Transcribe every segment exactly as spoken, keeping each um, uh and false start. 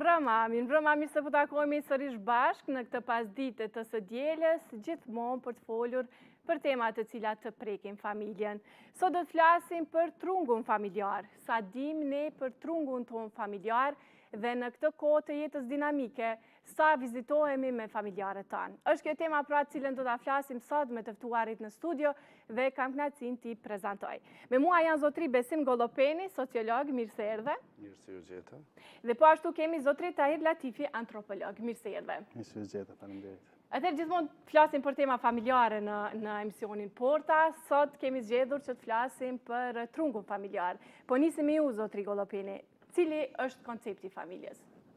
mbrëma, mirë mbrëma, mirë se po takohemi sërish bashkë në këtë pasdite të së dielës, gjithmonë për të folur për temat të cilat të prekin familjen. Sot do të flasim për trungun familjar, sa dim ne për trungun ton familjar dhe në këtë kohë të jetës dinamike, sa vizitohemi me familjarët tanë. Është kjo tema pra cilën do të flasim sot me të ftuarit në studio dhe kam kënaqësinë t'i prezantoj. Me mua janë zotri Besim Gollopeni, sociolog, mirë se erdhe. Mirë se ju gjeta. Dhe po ashtu kemi zotri Tahir Latifi, antropolog, mirë se erdhe. Mirë se ju gjeta, faleminderit. Atëherë gjithmonë flasim për tema familjare në, në emisionin Porta, sot kemi zgjedhur që të flasim për trungun familjar. Po nisim me ju, zotri Gollopeni, cili është koncepti i familjes?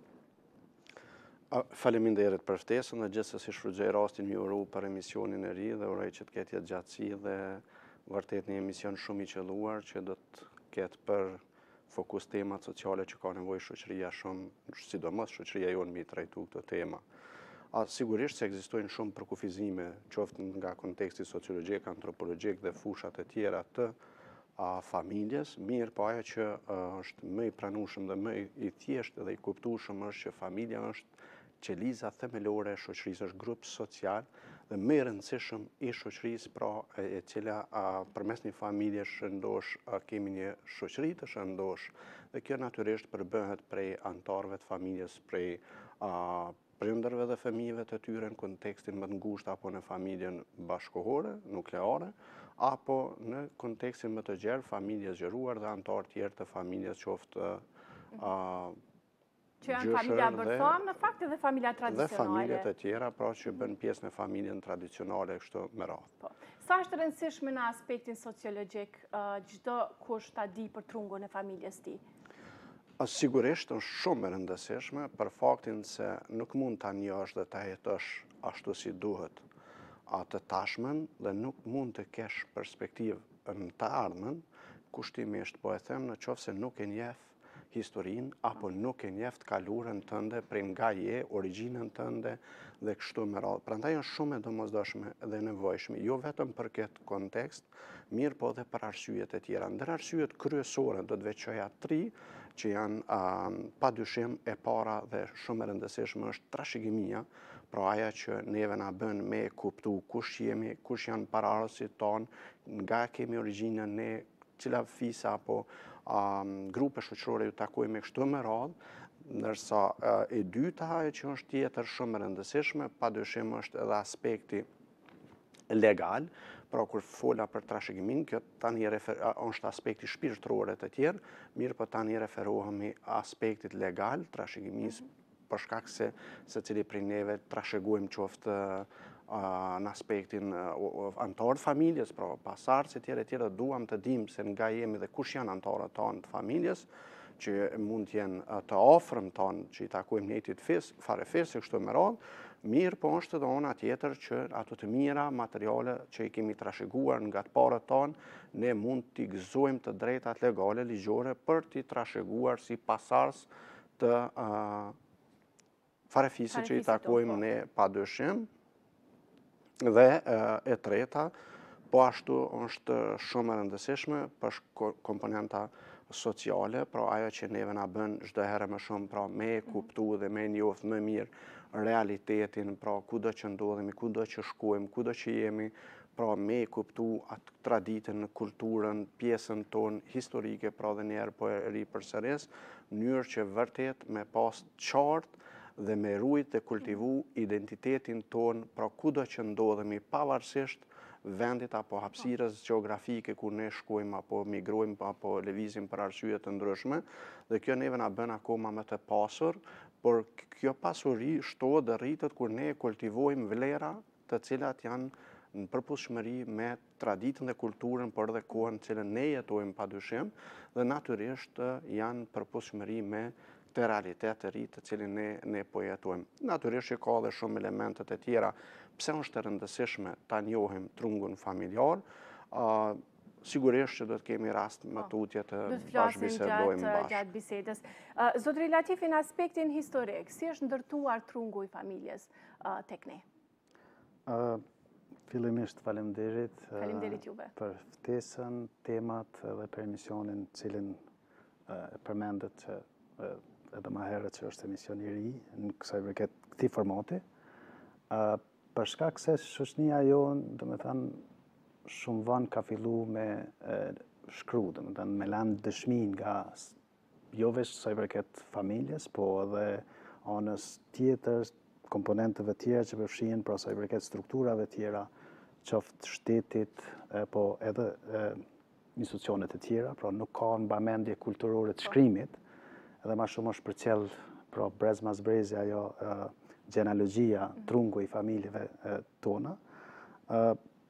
Faleminderit për ftesën dhe gjithsesi shfrytëzoj rastin ju uru për emisionin e ri dhe uroj që të ketë jetë gjatësi dhe vërtet një emision shumë i qelluar që do të ketë për fokus temat sociale që ka nevojë shoqëria shumë, sidomos shoqëria jonë mi trajtu këtë tema. A, sigurisht se ekzistojnë shumë përkufizime, qoftë nga konteksti sociologjik, antropologjik dhe fushat e tjera të a familjes, mirë po ajo që a, është më i pranueshëm dhe më i thjeshtë dhe i kuptueshëm është që familja është qeliza themelore e shoqërisë, është grup social dhe më i rëndësishëm i shoqërisë, pra e cila a, përmes një familje shëndosh a, kemi një shoqëri të shëndosh dhe kjo natyrisht përbëhet prej antarëve të familjes, prej a, prindërve dhe fëmijëve të tyre në kontekstin më të ngushtë apo në familjen bashkëkohore, nukleare, apo në kontekstin më të gjerë, familjes zgjeruar dhe antarë tjerë të familjes qoftë a, që janë familja bërtham, në fakt edhe familja tradicionale. Dhe familjet e tjera, pra që bën pjesë në familjen tradicionale, kështu me radhë. Po. Sa është rëndësishme në aspektin sociologjik çdo kush ta di për trungun e familjes tij? Sigurisht është shumë e rëndësishme për faktin se nuk mund ta njohësh dhe ta jetosh ashtu si duhet atë tashmen dhe nuk mund të kesh perspektivë në të ardhmen, kushtimisht po e them në qoftë se nuk e njeh historinë apo nuk e njeh të kaluarën tënde prej nga je, origjinën tënde dhe kështu me radhë. Prandaj është shumë e domosdoshme dhe nevojshme, jo vetëm për këtë kontekst, mirë po dhe për arsyet e tjera. Ndër arsyet kryesore do të veçoja tri që janë um, pa dyshim e para dhe shumë e rëndësishme është trashëgimia, pra aja që neve na bën me kuptu kush jemi, kush janë paraardhësit tonë, nga kemi origjinën ne, cila fisa apo um, grupe shoqërore ju takojmë me kështu me radhë, ndërsa uh, e dyta ajo që është tjetër shumë e rëndësishme, padyshim është edhe aspekti legal, pra kur fola për trashëgimin, kjo tani refer, është aspekti shpirtëror e të tjerë, mirë po tani referohemi aspektit legal, trashëgimisë, për shkak se secili prej neve trashëgojmë qoftë në aspektin antarë të familjes, pra pasardhës e tjera e tjera, duam të dimë se nga jemi dhe kush janë antarët tanë të familjes, që mund të jenë të afërm tanë, që i takojmë njëjtit fis, fare fis, kështu me radhë, mirë po është edhe ona tjetër që ato të mira materiale që i kemi trashëguar nga të parët tanë, ne mund t'i gëzojmë të drejtat legale, ligjore, për t'i trashëguar si pasardhës të uh, farefisit që i takojmë ne padyshim. Dhe e treta, po ashtu është shumë e rëndësishme për komponenta sociale, pra ajo që neve na bën çdo herë më shumë, pra me kuptu dhe me njoft më mirë realitetin, pra kudo që ndodhemi, kudo që shkojmë, kudo që jemi, pra me kuptu atë traditën, kulturën, pjesën tonë historike, pra dhe njerë po e ri përsëris, në mënyrë që vërtet me pas qartë dhe me rujt dhe kultivu identitetin ton, pra kudo që ndodhemi pavarësisht vendit apo hapësirës gjeografike ku ne shkojmë apo migrojmë apo lëvizim për arsye të ndryshme, dhe kjo neve na bën akoma më të pasur, por kjo pasuri shtohet dhe rritet kur ne kultivojmë vlera të cilat janë në përputhshmëri me traditën dhe kulturën, por edhe kohën në cilën ne jetojmë padyshim, dhe natyrisht janë përputhshmëri me të realitet të ri të cilin ne, ne po jetojmë. Natyrisht që ka dhe shumë elementet e tjera, pse është e rëndësishme ta njohim trungun familjar, uh, sigurisht që do të kemi rast më tutje të bashkëbisedojmë bashkë. Gjatë bisedës. Uh, Zotri Latifi, në aspektin historik, si është ndërtuar trungu i familjes uh, tek ne? Uh, Fillimisht faleminderit Faleminderit juve për ftesën, temat dhe për emisionin cilin uh, përmendet që uh, edhe më herët që është emision i ri në kësaj vërket këtij formati. Uh, për shkak se shoqënia jonë, do me thënë, shumë vonë ka fillu me uh, shkru, do me thënë, me lanë dëshmin nga jo veç sa i përket familjes, po edhe anës tjetër, komponenteve tjera që përfshin, pra sa i përket strukturave tjera, qoftë shtetit, eh, po edhe eh, institucionet e tjera, pra nuk ka në bamendje kulturore të shkrimit, edhe ma shumë është për qelë, pra brez mas brezi, ajo uh, genealogjia, trungu i familjeve uh, tona. Uh,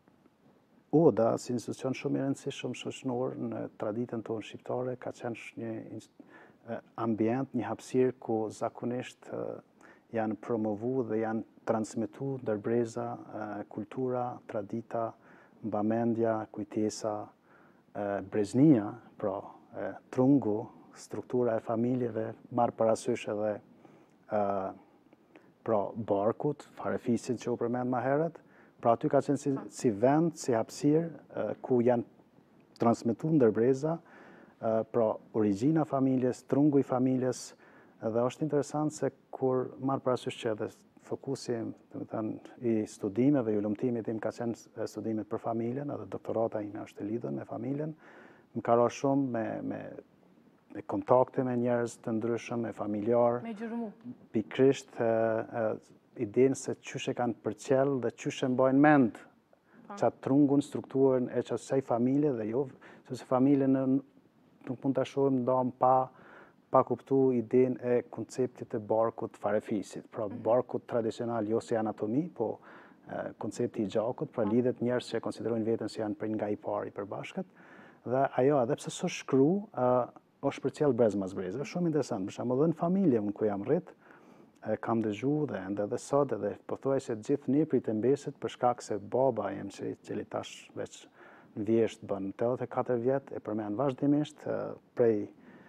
Oda, si institucion shumë i rëndësishëm shoqëror në traditën tonë shqiptare, ka qenë një uh, ambient, një hapësirë ku zakonisht uh, janë promovu dhe janë transmitu ndër breza, uh, kultura, tradita, mbamendja, kujtesa, uh, breznia, pra uh, trungu, struktura e familjeve, marë parasysh edhe uh, pra barkut, farefisin që u përmend ma heret, pra aty ka qenë si, si vend, si hapësirë, uh, ku janë transmitu ndër breza, uh, pra origjina familjes, trungu i familjes, dhe është interesant se kur marë parasysh që edhe fokusi i studimeve, i ulëmtimit im ka qenë studimet për familjen, edhe doktorata ime është e lidhur me familjen, më ka ra shumë me, me, me kontakte me njerëz të ndryshëm, me familjar, me gjurmu. Pikrisht idenë se qyshe kanë përqel dhe qyshe mbajnë mend qatë trungun, strukturën e qatë sej familje dhe jo, se familje në, nuk mund të shohim ndam pa pa kuptu idenë e konceptit të barkut farefisit. Pra barkut tradicional jo si anatomi, po e, koncepti i gjakut, pra lidhet njerëz që konsiderojnë veten se janë prej nga i pari i përbashkët. Dhe ajo, edhe pse s'është shkru, uh, është përcjell brez mas brez. Është shumë interesant. Për shembull, edhe në familje unë ku jam rrit, e, kam dëgjuar dhe ende edhe sot edhe pothuajse të gjithë niprit e mbesit për shkak se baba jem që i cili tash veç në vjesht bën tetëdhjetë e katër vjet e përmend vazhdimisht uh, prej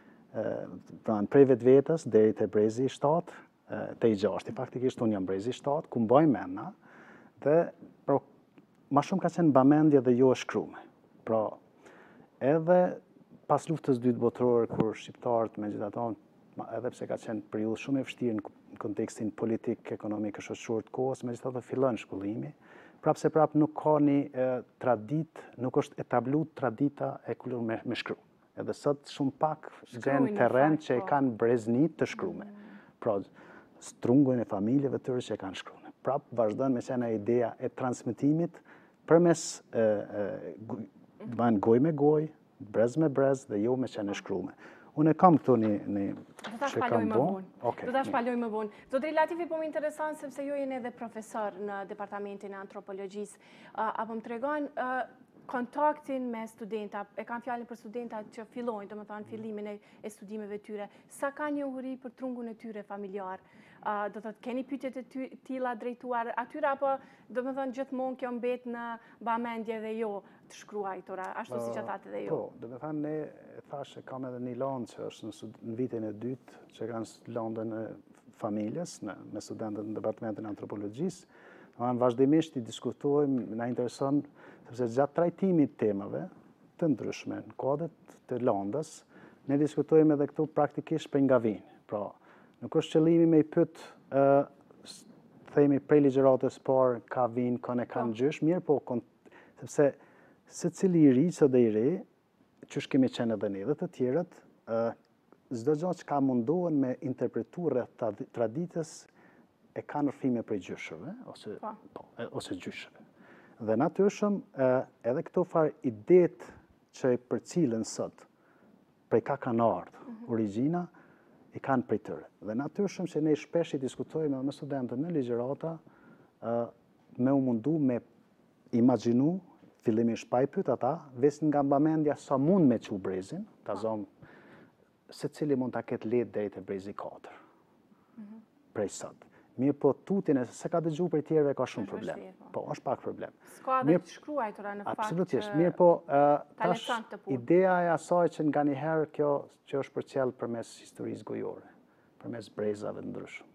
pra në prej vetë vetës, deri të brezi i shtatë, të i gjashti, faktikisht unë jam brezi i shtatë, ku mbaj mena, dhe pra, ma shumë ka qenë bamendje dhe jo e shkrume. Pra, edhe pas luftës dytë botërore, kur shqiptarët me gjithaton, edhe pse ka qenë periudhë shumë e vështirë në kontekstin politik, ekonomik, shoqëror të kohës, me gjithaton fillon shkollimi, prapë se prapë nuk ka një e, tradit, nuk është etablu tradita e kultur me, me shkru. Edhe sot shumë pak gjenë terren që e kanë breznit të shkrume. Pra, strungun e familjeve të tërë që e kanë shkrume. Prapë vazhdojnë me qena ideja e transmitimit përmes goj me goj, brez me brez dhe jo me qenë shkrume. Unë e kam këtu një, një që kam bo. Do ta shpaloj më vonë. Zotri Latifi, po më interesant sepse ju jeni edhe profesor në Departamentin e Antropologjisë. Uh, apo më tregon uh, kontaktin me studenta, e kam fjalën për studenta që fillojnë, do të thonë fillimin e, e studimeve tyre, sa ka njohuri për trungun e tyre familjar, uh, do të thotë keni pyetjet e tilla drejtuar atyre apo do të thonë gjithmonë kjo mbet në bamendje dhe jo të shkruajtura, ashtu siç thatë edhe ju. Po, do të thonë ne thashë kam edhe një lanë që është në, në vitin e dytë që kanë landën e familjes në, me studentët në Departamentin e Antropologjisë. Në vazhdimisht i diskutojmë, na intereson sepse gjatë trajtimit temave të ndryshme në kodet të landës, ne diskutojmë edhe këtu praktikisht për nga vinë. Pra, nuk është qëllimi me i pyt, uh, themi prej ligjëratës parë, ka vinë, ka ne kanë gjysh, mirë po, sepse se cili i ri, së dhe i re, që shkemi qenë edhe ne dhe të tjerët, uh, zdo gjatë që ka mundohen me interpretu rreth traditës e ka nërfime prej gjyshëve, ose, po, ose gjyshëve. Dhe natyrshëm, edhe këto farë idet që i përcilën sot, prej ka kanë ardhë, mm -hmm. origjina, i kanë prej tërë. Dhe natyrshëm që ne shpesh i diskutojme me studentët në ligjërata, me u mundu me imaginu, fillimisht pa i pyet ata, veç nga mbamendja sa mund me qu brezin, ta zonë, se cili mund ta ketë letë deri te brezi katër, mm -hmm. prej sot. Mirë po tutin e se ka dëgju për tjerëve ka shumë problem. Po, është pak problem. S'ka dhe të shkruajtura në fakt. Absolutisht. Mirë po, tash ideja e asaj që nga njëherë kjo që është përcjell përmes historisë gojore, përmes brezave ndryshëm,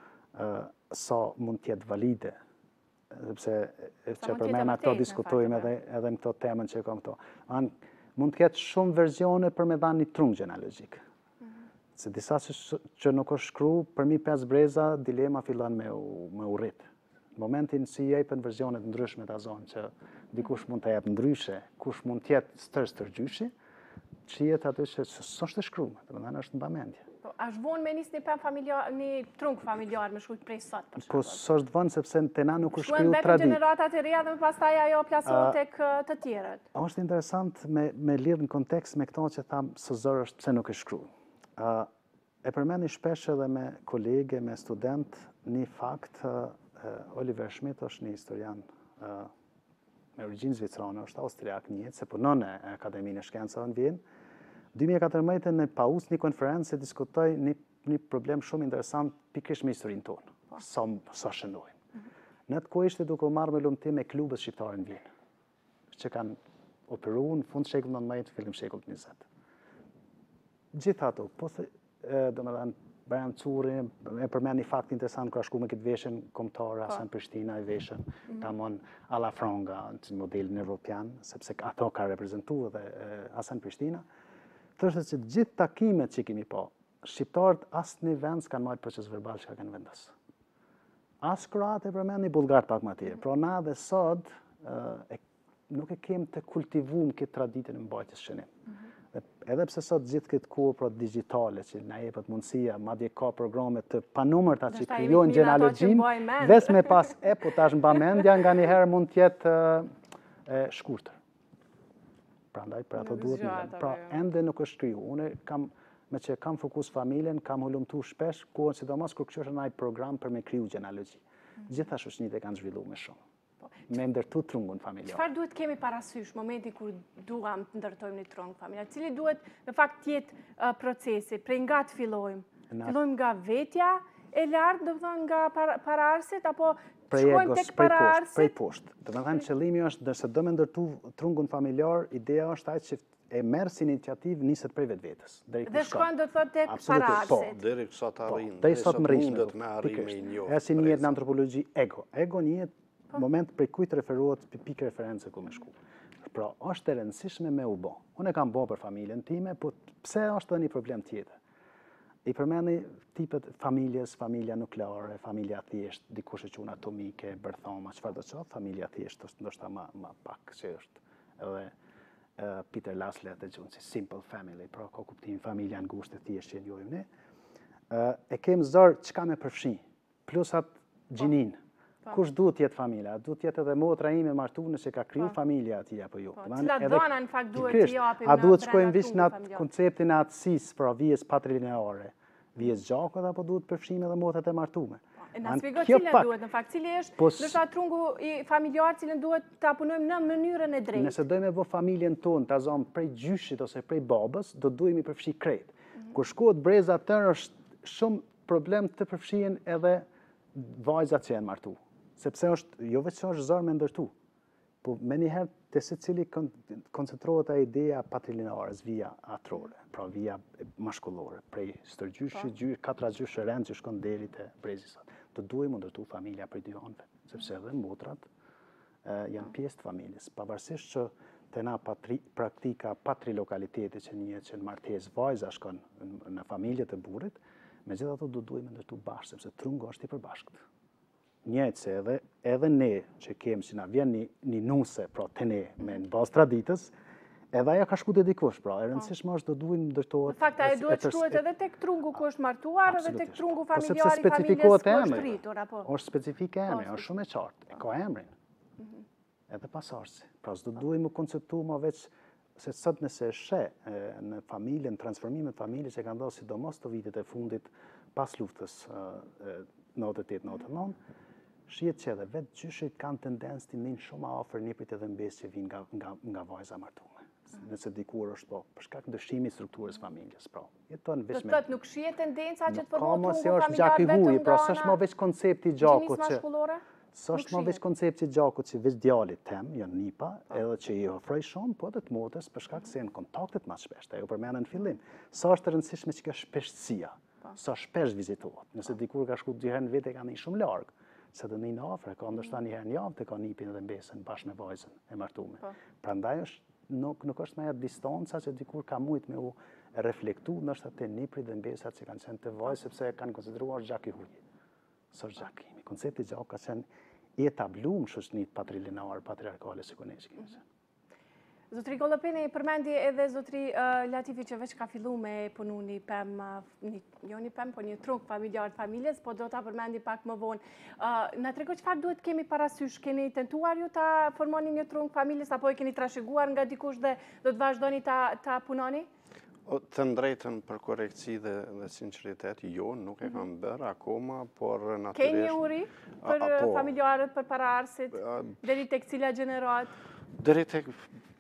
sa mund tjetë valide, sepse që përmena këto diskutojmë edhe edhe në këto temën që kam këto. Mund të ketë shumë versione për me dhanë një trung genealogjik. Se disa që nuk është shkru, përmi pesë breza, dilema fillon me u, me u rrit. Në momentin si jepen versionet ndryshme të zonë, që dikush mund të jep ndryshe, kush mund tjetë stërës tërgjyshi, që jetë aty që s'është të shkrume, të më është në bamendje. A është vonë me nisë një pëm familjar, një trung familjar me shkujt prej sot, për Po s'është vonë sepse të na nuk është shkru tradit. tradit. Shkuen generatat e reja dhe më pastaj ajo plasohet tek të tjerët. Është interesant me, me lidhë në kontekst me këto që thamë së zërë është pse nuk është shkru. Uh, e përmeni shpesh edhe me kolege, me student, një fakt, uh, Oliver Schmidt është një historian uh, me origjinë zvicrane, është austriak njëtë, se punon e Akademinë e Shkencave në Vjenë. dy mijë e katërmbëdhjetë në paus një konferencë se diskutoj një, një problem shumë interesant pikrish me historinë tonë, sa, sa shëndojnë. Mm-hmm. Në të ku ishte duke u marrë me lumëtim me klubet shqiptare në Vjenë, që kanë operu në fund shekull nëntëmbëdhjetë, fillim shekull njëzet. Gjithë ato, po thë, do me dhanë, Brian Curi, e përmen një fakt interesant kërë shku me këtë veshën komtare, Hasan Prishtina e veshën, mm-hmm. tamon alla Fronga, në modelin evropian, sepse ato ka reprezentu edhe Hasan Prishtina. Thështë që gjithë takimet që kemi po, shqiptarët asë një vend s'kanë majtë proces verbal që ka kanë vendas. Asë kroatë e përmen një bulgarë pak ma tjerë, pro na dhe sot e, nuk e kem të kultivum këtë traditën e mbajtjes shënim. Mm-hmm. Edhe pse sot gjithë këtë kohë pro digitale që na jepet mundësia, madje ka programe të panumërta që krijojnë gjenealogjinë, vetëm me pas e po tash mbamendja nga një herë mund të jetë e shkurtër. Prandaj për ato duhet një. Pra ende nuk është kriju. Unë kam me që kam fokus familjen, kam hulumtu shpesh kohën sidomos kur kështu është një program për me kriju gjenealogji. Gjitha shoqëritë kanë zhvilluar më shumë. Me ndërtu trungun familjar. Çfarë duhet kemi parasysh momenti kur duam të ndërtojmë një trung familjar? Cili duhet në fakt të jetë uh, procesi, prej nga të fillojmë? Fillojmë nga vetja e lartë, do të thonë nga para, paraarsit apo shkojmë tek paraarsit? Prej poshtë. Do të thënë qëllimi është nëse do me ndërtu trungun familjar, ideja është ai që e merr si iniciativë niset prej vetvetes. Dhe shkojnë do të thotë tek paraarsit. Deri sa të arrijnë. Deri sa të mundet me arrime i njohur. Është si njihet në antropologji ego. Ego njihet moment prej kujt referohet pikë referencë ku më shku. Pra, është e rëndësishme me u bë. Unë e kam bë për familjen time, po pse është edhe një problem tjetër? I përmendni tipet familjes, familja nukleare, familja thjesht, dikush e quhen atomike, bërthoma, çfarë do të thotë, familja thjesht është ndoshta më më pak që është. Edhe uh, Peter Laslet e quhen si simple family, pra ka kuptimin familja ngushtë e thjesht që njohim ne. Uh, e kem zor çka më përfshi, plus atë gjinin. Kush duhet jetë familja? Duhet jetë edhe motra ime martuar që ka kriju familja aty apo jo? Cilat dhëna në fakt duhet t'i japim? A duhet shkojmë vish në atë konceptin e atësisë, pra vjes patrilineare, vjes gjakut apo duhet përfshijmë edhe motrat e martuara? Na shpjegoj cila duhet në fakt, cili është ndoshta trungu i familjar, cilën duhet ta punojmë në mënyrën e drejtë. Nëse dojmë vë familjen tonë ta zëm prej gjyshit ose prej babës, do duhemi përfshi krejt. Kur shkohet breza tërë është shumë problem të përfshihen edhe vajzat që janë martuar. Sepse është, jo vetë që është zorë me ndërtu, po me njëherë të se cili koncentrohet a ideja patrilinare, vija atrore, pra vija mashkullore, prej stërgjyshi, gjysh, katra gjyshë rëndë që shkon deri të brezisat. Të duhem ndërtu familja prej dy anëve, sepse edhe motrat e, janë pjesë të familjes. Pavarësisht që të na patri, praktika patrilokaliteti që një që në martes vajza shkon në, në familje të burrit, me gjitha të do duhem ndërtu bashkë, sepse trungo është i përbashkët. Njëjtë se edhe, edhe ne që kemë që na vjen një, një nuse, pra të ne me në bazë traditës, edhe aja ka shku të dikush, pra e rëndësishme është do duhet ndërtohet. Në fakt, aja duhet shkruhet edhe tek trungu ku është martuar, edhe tek trungu familjari, familjes ku është rritur, apo? Është specifike emri, është shumë e qartë, e ka emrin, edhe pasarësi. Pra s'do duhet më konceptu më veç, se sot nëse shë në familjen, transformimet familje që kanë dhënë sidomos të vitet e fundit pas luftës nëntëdhjetë e nëntëdhjetë, shihet që edhe vetë gjyshit kanë tendencë të ndin shumë afër niprit edhe mbesë që vijnë nga, nga, nga vajza martuar. Nëse dikur është po, për shkak të ndryshimit strukturës familjes, pra. Jeton veç me. Do thotë nuk shihet tendenca që të formohet trungu familjar vetëm nga ana. Ka mos është pra s'është më veç koncepti i gjakut që. S'është më veç koncepti i gjakut që veç djalit tem, janë nipa, edhe që i ofroj shumë, po edhe të motrës për shkak se janë kontaktet më shpesh. Ajo përmendën në fillim. Sa është e rëndësishme që kjo shpeshtësia, sa shpesh vizitohet. Nëse dikur ka shku dy herë në vit e kanë shumë larg. Se të njënë afre, ka ndërshta një herë një javë të ka nipin edhe mbesën bashkë me vajzën e martume. Prandaj është, nuk, nuk është me jetë distanca që dikur ka mujt me u reflektu nështë atë niprit dhe mbesat që kanë qenë të vaj, sepse kanë konsideruar gjak i huj. Së është gjak imi. Koncepti gjak ka qenë i etabluar në shoqëritë patrilinar, patriarkale, si ne që kemi qenë. Zotri Gollopini, përmendi edhe zotri uh, Latifi që veç ka fillu me punu një pem, uh, një, jo një pem, po një trunk familjar të familjes, po do ta përmendi pak më vonë. Uh, na trego çfarë duhet kemi parasysh? Keni tentuar ju ta formoni një trunk familjes, apo e keni trashëguar nga dikush dhe do të vazhdoni ta, ta punoni? O, të ndrejtën për korektësi dhe, dhe sinceritet, jo, nuk e kam bërë akoma, por natyrisht... Ke një uri për a, po, familjarët, për paraarsit, deri tek cila gjenerat? Deri tek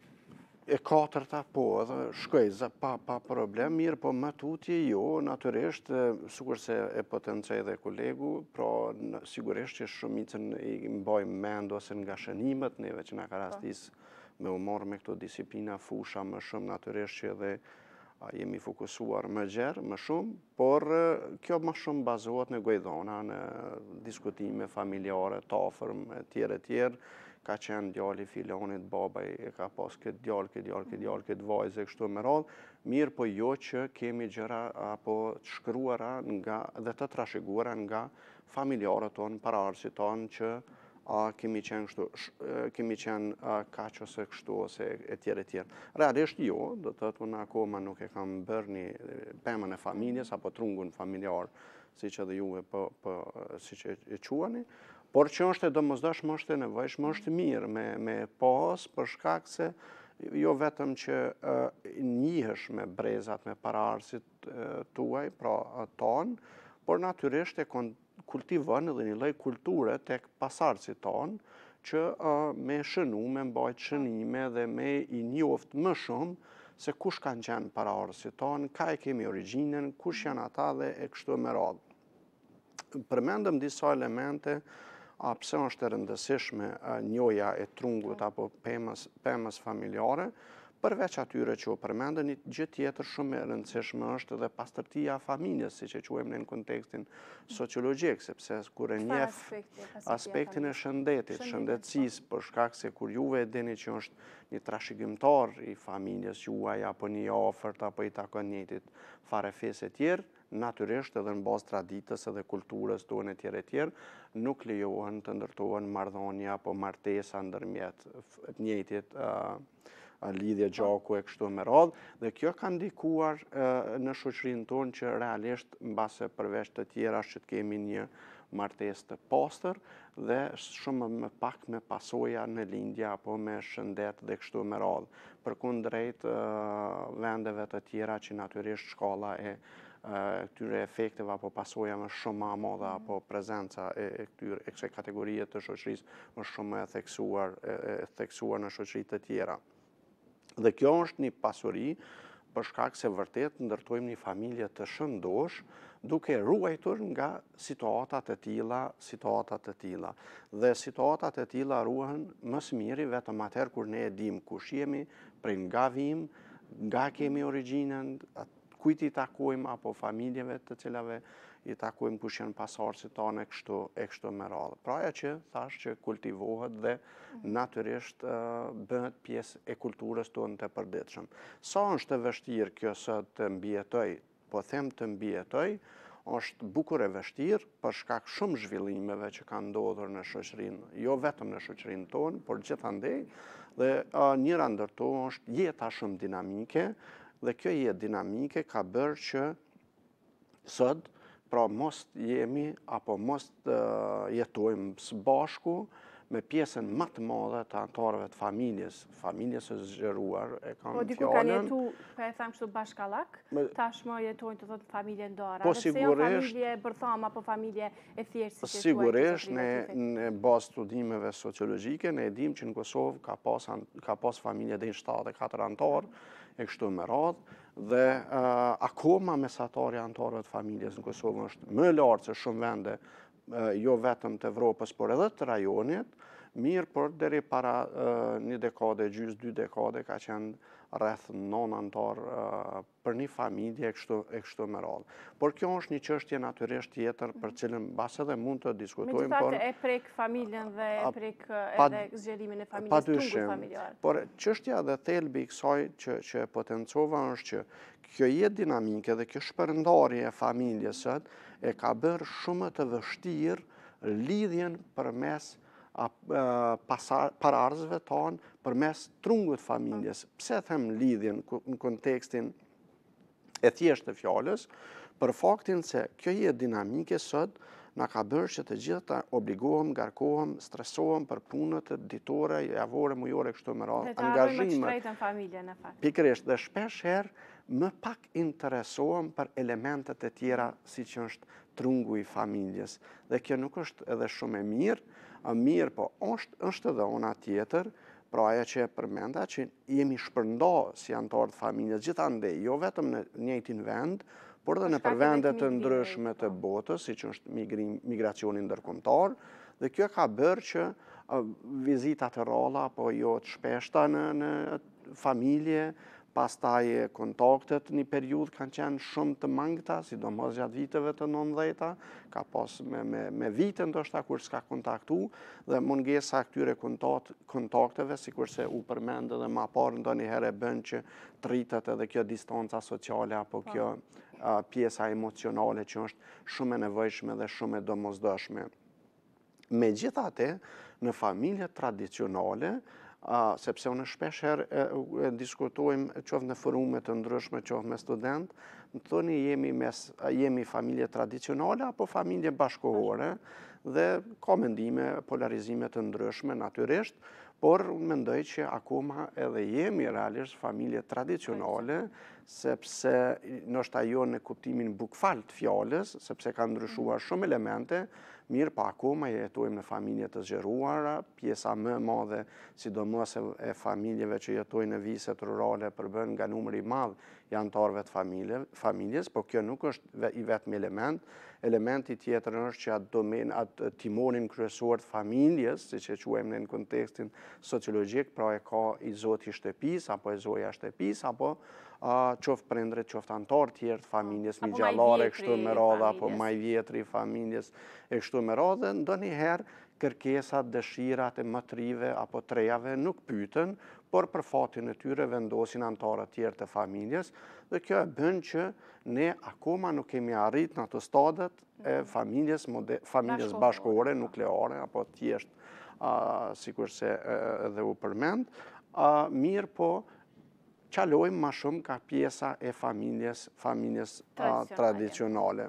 e katërta, po, edhe shkojza, pa, pa problem, mirë, po më tutje, jo, natyrisht, sikur se e potencej dhe kolegu, pra sigurisht që shumicën i mbajmë mend ose nga shënimet, neve që na ka rastis me u marrë me këto disiplina fusha më shumë, natyrisht që edhe a, jemi fokusuar më gjerë, më shumë, por kjo më shumë bazohet në gojdhona, në diskutime familjare, të afërm, e tjerë e tjerë, ka qenë djali filonit, baba e ka pas këtë djallë, këtë djallë, këtë djallë, këtë vajzë e kështu me radhë, mirë po jo që kemi gjëra apo të shkruara nga, dhe të trashëguara nga familjarët tonë, paraardhësit tonë që a, kemi qenë kështu, kemi qenë a, kaq ose kështu ose e tjerë e tjerë. Realisht jo, do të thotë unë akoma nuk e kam bërë një pemën e familjes apo trungun familjar, siç edhe juve po, po siç e quani. Por që është e domosdoshme, është e nevojshme, është mirë me, me pas, për shkak se jo vetëm që uh, njihesh me brezat, me paraardhësit uh, tuaj, pra tonë, por natyrisht e kultivon edhe një lloj kulture tek pasardhësit tonë, që uh, me shënu, me mbajt shënime dhe me i njoft më shumë se kush kanë qenë paraardhësit tonë, ka e kemi origjinën, kush janë ata dhe e kështu me radhë. Përmendëm disa elemente, a pse është e rëndësishme njoja e trungut apo pemës, pemës familjare, përveç atyre që u përmendën, një gjë tjetër shumë e rëndësishme është edhe pastërtia familjes, siç e quajmë në kontekstin sociologjik, sepse kur e njeh aspektin e shëndetit, shëndetësisë, për shkak se kur juve e dini që është një trashëgimtar i familjes juaj apo një afërt apo i takon njëjtit fare fesë e tjerë, natyrisht edhe në bazë traditës edhe kulturës tonë e tjerë e tjerë, nuk lejohen të ndërtohen marrëdhënie apo martesa ndërmjet njëjtit uh, lidhje gjaku e kështu me radhë, dhe kjo ka ndikuar uh, në shoqërinë tonë që realisht mbase përveç të tjera që të kemi një martesë të pastër dhe shumë më pak me pasoja në lindje apo me shëndet dhe kështu me radhë. Përkundrejt uh, vendeve të tjera që natyrisht shkalla e këtyre efekteve apo pasojave shumë më madhe apo prezenca e këtyre e kësaj kategorie të shoqërisë është shumë e theksuar e theksuar në shoqëri të tjera. Dhe kjo është një pasuri për shkak se vërtet ndërtojmë një familje të shëndosh, duke ruajtur nga situatat e tilla, situatat e tilla. Dhe situatat e tilla ruhen më së miri vetëm atëherë kur ne e dim kush jemi, prej nga vim, nga kemi origjinën, kujt i takojmë apo familjeve të cilave i takojmë, kush janë pasardhësit tonë e kështu e kështu me radhë. Pra ajo që thash që kultivohet dhe natyrisht uh, bëhet pjesë e kulturës tonë të përditshëm. Sa është e vështirë kjo sot të mbijetoj, po them të mbijetoj, është bukur e vështirë për shkak shumë zhvillimeve që kanë ndodhur në shoqërinë, jo vetëm në shoqërinë tonë, por gjithandej, dhe uh, njëra ndër to është jeta shumë dinamike, dhe kjo jetë dinamike ka bërë që sot, pra mos jemi apo mos uh, jetojmë së bashku me pjesën më të madhe të anëtarëve të familjes, familjes së zgjeruar, e kam fjalën. Po diku kanë jetu, po e them kështu bashkallak, tashmë jetojnë të thotë familje ndara. Po sigurisht, familje bërthama apo familje e thjeshtë si sigurisht në në bazë studimeve sociologjike ne e dim që në Kosovë ka pas ka pas familje deri shtatë e katër anëtar e kështu me radhë, dhe uh, akoma mesatarja anëtarëve të familjes në Kosovë është më lartë se shumë vende, uh, jo vetëm të Evropës, por edhe të rajonit, mirë, por deri para uh, një dekade, gjysë dy dekade, ka qenë rreth non antar uh, për një familje e kështu, e kështu me radhë. Por kjo është një çështje natyrisht tjetër për cilën bas edhe mund të diskutojmë. Megjithatë e prek familjen dhe e prek edhe zgjerimin e familjes, trungut familjar. Por çështja dhe thelbi i kësaj që, që potencova është që kjo jetë dinamike dhe kjo shpërndarje e familjes sot e ka bërë shumë të vështirë lidhjen përmes pararzëve tonë përmes trungut familjes. Pse them lidhjen në kontekstin e thjeshtë të fjalës, për faktin se kjo jetë dinamike sot na ka bërë që të gjithë të obligohem, ngarkohem, stresohem për punët ditore, javore, mujore, kështu me radhë, angazhimet. Pikërisht, dhe shpesh herë më pak interesohem për elementet e tjera si që është trungu i familjes. Dhe kjo nuk është edhe shumë e mirë, a mirë, po është, është edhe ona tjetër, pra ajo që e përmenda, që jemi shpërnda si antarë të familjes, gjithandej, jo vetëm në njëjtin vend, por dhe në përvendet të ndryshme të botës, si që është migracionin ndërkombëtar, dhe kjo ka bërë që vizitat e ralla, apo jo të shpeshta në, në familje, pastaj kontaktet një periudhë kanë qenë shumë të mangëta, sidomos gjatë viteve të nëntëdhjetë, ka pas me, me, me vite ndoshta kur s'ka kontaktu, dhe mungesa këtyre kontakt, kontakteve, sikurse u përmend edhe më parë ndonjëherë e bën që të rritet edhe kjo distanca sociale apo kjo uh, pjesa emocionale që është shumë e nevojshme dhe shumë e domosdoshme. Megjithatë, në familje tradicionale, Uh, sepse unë shpesher e, e diskutojmë qoftë në forume të ndryshme, qoftë me student, më thoni jemi, mes, jemi familje tradicionale apo familje bashkohore, dhe ka mendime, polarizime të ndryshme natyrisht, por unë mendoj që akoma edhe jemi realisht familje tradicionale, sepse nështë ajo në kuptimin bukfal të fjales, sepse ka ndryshuar shumë elemente, mirë pa akoma jetojmë në familje të zgjeruara, pjesa më e madhe, sidomos e familjeve që jetojnë në viset rurale përbën nga numri i madh i antarëve të familjes, po kjo nuk është i vetmi element. Elementi tjetër është që atë domen, atë timonin kryesor të familjes, siç e quajmë në kontekstin sociologjik, pra e ka i zoti i shtëpisë apo e zoja e shtëpisë, apo Uh, qoftë prindrit, qoftë antarë tjerë të familjes, mi gjallare, e kështu me radhë, apo maj vjetri i familjes, e kështu me radhë, ndonjëherë kërkesat, dëshirat e motrive apo trejave nuk pyeten, por për fatin e tyre vendosin antarët tjerë të familjes, dhe kjo e bën që ne akoma nuk kemi arrit në ato stadet e familjes, familjes bashkore, nukleare, apo thjesht, uh, sikurse edhe u përmend, uh, mirë po qalojmë ma shumë ka pjesa e familjes, familjes tradicionale. tradicionale.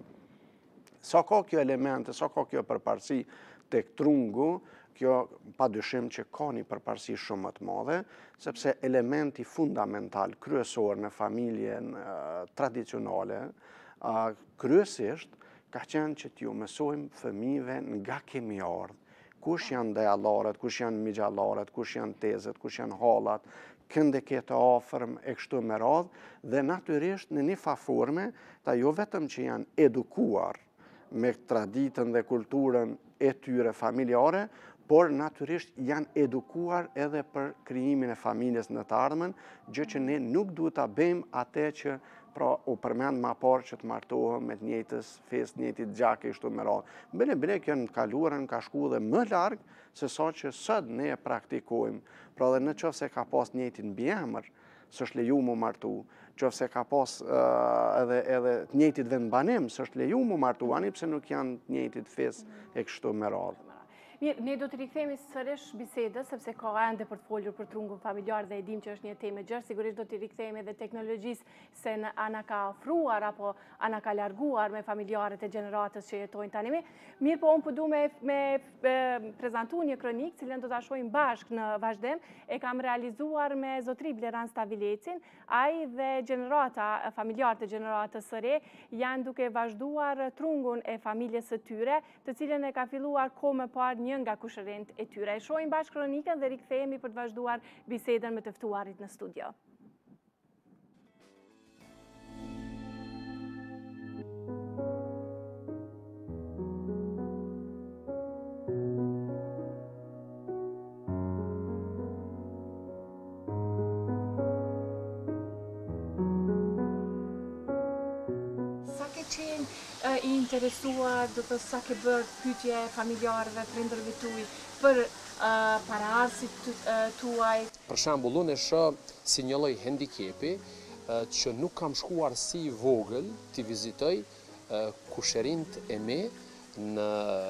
Sa ka kjo elemente, sa ka kjo përparësi tek trungu, kjo pa dyshim që ka një përparësi shumë më të madhe, sepse elementi fundamental, kryesor në familjen uh, tradicionale, uh, kryesisht ka qenë që t'ju mësojmë fëmijëve nga kemi ardhë. Kush janë dejallarët, kush janë migjallarët, kush janë tezet, kush janë hallat, kënde këtë afërm e kështu me radhë, dhe natyrisht në një faforme, ta jo vetëm që janë edukuar me traditën dhe kulturën e tyre familjare, por natyrisht janë edukuar edhe për krijimin e familjes në të ardhmen, gjë që ne nuk duhet ta bëjmë atë që pra u përmend më parë që të martohem me të njëjtës fesë, njëjtit gjak e kështu me radhë. Bile bile kjo në të kaluarën ka shku dhe më larg se sa që sot ne e praktikojmë. Pra dhe në qoftë se ka pas njëjtin mbiemër, s'është leju mu martu, qoftë se ka pas uh, edhe edhe të njëjtit vendbanim, s'është leju mu martu, ani pse nuk janë të njëjtit fesë e kështu me radhë. Mirë, ne do të rikthehemi sërish bisedës, sepse ka ende për të folur për trungun familjar dhe e dim që është një temë e gjerë, sigurisht do të rikthehemi edhe teknologjisë se në ana ka ofruar apo ana ka larguar me familjarët e gjeneratës që jetojnë tani. Mirë, po unë po du me, me prezantu një kronik, cilën do ta shohim bashkë në vazhdim, e kam realizuar me zotri Bleran Stavilecin, ai dhe gjenerata, familjarët e gjeneratës së re janë duke vazhduar trungun e familjes së tyre, të cilën e ka filluar kohë më parë një nga kushërint e tyre. E shohim bashkë kronikën dhe rikthehemi për të vazhduar bisedën me të ftuarit në studio. qenë uh, i interesuar, do të sa ke bërë pyetje familjarëve, prindërve tuaj për uh, paraardhësit uh, tuaj? Për shembull, unë e shoh si një lloj handikepi uh, që nuk kam shkuar si i vogël të vizitoj uh, kusherinët e mi në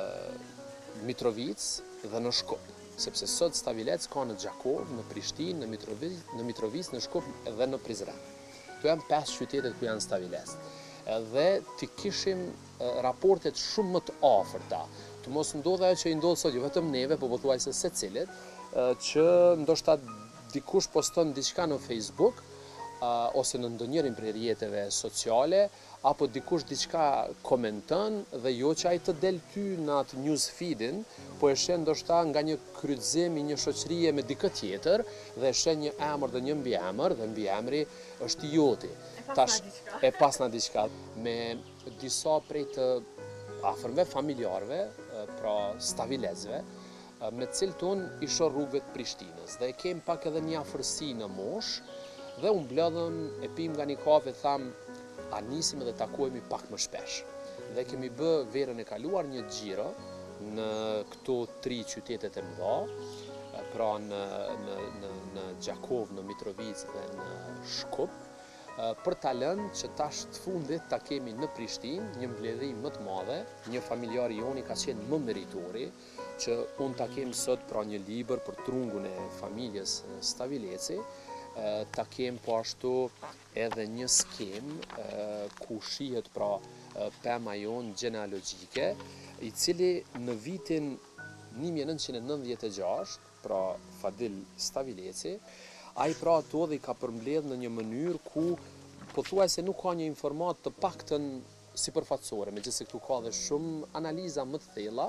Mitrovic dhe në Shkup. Sepse sot Stavilec ka në Gjakov, në Prishtinë, në Mitrovic, në, Mitrovic, në Shkup dhe në Prizren. Këto janë pesë qytetet ku janë Stavilec. Dhe të kishim raportet shumë më të afërta. Të mos ndodhe ajo që i ndodhë sot, jo vetëm neve, po pothuajse secilit, që ndoshta dikush poston diçka në Facebook, ose në ndonjërin prej rrjeteve sociale, apo dikush diçka komenton dhe jo që ai të del ty në atë news feedin, po e shen ndoshta nga një kryqëzim i një shoqërie me dikë tjetër dhe e shen një emër dhe një mbiemër dhe mbiemri është i joti. Tash e pasna diçka me disa prej të afërmve familjarëve, pra stavilezve, me të cilët unë i shoh rrugëve të Prishtinës dhe e kem pak edhe një afërsi në moshë dhe unë blodhëm e pim nga një kafe, tham a nisim edhe takohemi pak më shpesh. Dhe kemi bë verën e kaluar një xhiro në këto tri qytetet e mëdha, pra në, në, në, në Gjakov, në Mitrovic dhe në Shkup, për ta lënë që tash të fundit ta kemi në Prishtinë një mbledhim më të madhe, një familjar i joni ka qenë më meritori, që unë ta kem sot pra një libër për trungun e familjes Stavileci, ta kem po ashtu edhe një skem ku shihet pra pema jonë gjenealogjike, i cili në vitin një mijë e nëntëqind e nëntëdhjetë e gjashtë, pra Fadil Stavileci, ai pra ato dhe i ka përmbledh në një mënyrë ku pothuajse nuk ka një informat të paktën sipërfaqësore, megjithëse këtu ka dhe shumë analiza më të thella,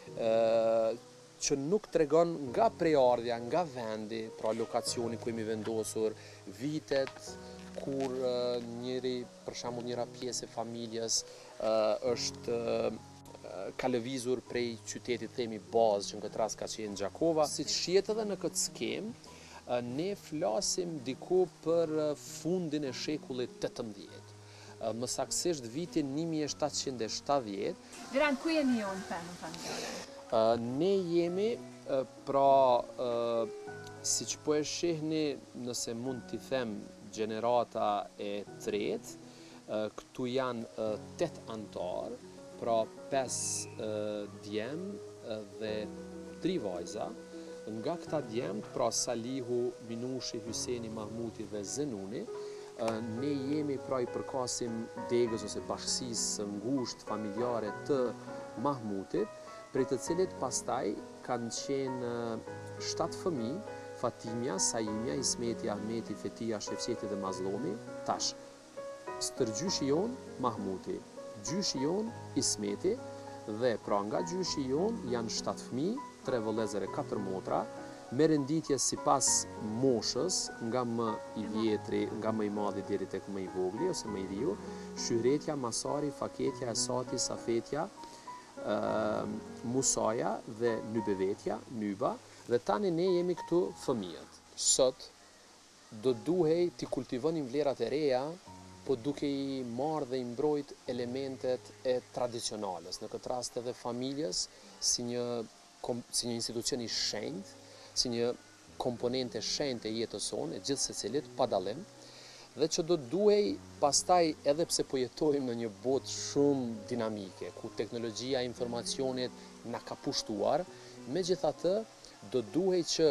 që nuk tregon nga prejardhja, nga vendi, pra lokacioni ku jemi vendosur, vitet kur njëri, për shembull njëra pjesë e familjes është ka lëvizur prej qytetit themi bazë, që në këtë rast ka qenë Gjakova. Siç shihet edhe në këtë skemë, ne flasim diku për fundin e shekullit tetëmbëdhjetë. Më saktësisht vitin një mijë e shtatëqind e shtatëdhjetë. Viran, ku jeni ju në femën familjare? Ne jemi, pra, si që po e shihni, nëse mund t'i them gjenerata e tretë, këtu janë tet antar, pra pesë djemë dhe tri vajza. Nga këta djemët, pra Salihu, Minushi, Hyseni, Mahmuti dhe Zenuni, ne jemi pra i përkasim degës ose bashkësisë ngushtë familjare të Mahmutit, prej të cilit pastaj kanë qenë shtatë fëmijë, Fatimja, Saimja, Ismeti, Ahmeti, Fetia, Shefqeti dhe Mazlomi. Tash, stërgjyshi jonë Mahmuti, gjyshi jonë Ismeti, dhe pra nga gjyshi jonë janë shtatë fëmijë, tre vëllezër e katër motra, me renditje sipas moshës, nga më i vjetri, nga më i madhi deri tek më i vogli ose më i riu, Shyhretja, Masari, Faketja, Esati, Safetja, Uh, Musaja dhe Nybevetja, Nyba, dhe tani ne jemi këtu fëmijët. Sot do duhej t'i kultivonim vlerat e reja, po duke i marrë dhe i mbrojt elementet e tradicionales, në këtë rast edhe familjes, si një, si një institucion i shenjtë, si një komponente shenjtë e jetës sonë, e gjithë secilit, pa dallim, dhe që do duhej pastaj edhe pse po jetojmë në një botë shumë dinamike, ku teknologjia e informacionit na ka pushtuar, megjithatë do duhej që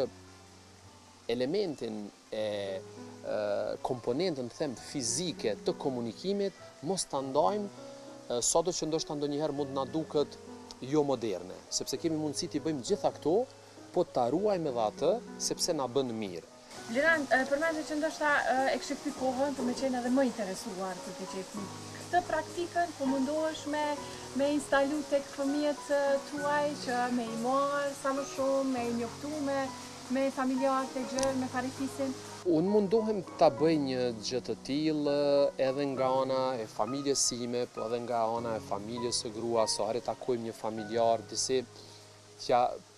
elementin e, e komponentën them fizike të komunikimit mos ta ndajmë sado që ndoshta ndonjëherë mund na duket jo moderne, sepse kemi mundësi t'i bëjmë gjitha këto, po ta ruajmë edhe atë sepse na bën mirë. Liran, përmendë që ndoshta e kështë këti kohën për me qenë edhe më interesuar të të gjithë. Këtë praktikën po mundohesh me, me instalu tek fëmijët tuaj që me i marë sa më shumë, me i njoftu me, me familjarë të gjërë, me parifisin? Unë mundohem ta bëj një gjë të tillë edhe nga ana e familjes sime, po edhe nga ana e familjes së grua, sa herë takojmë një familjar, disi t'ja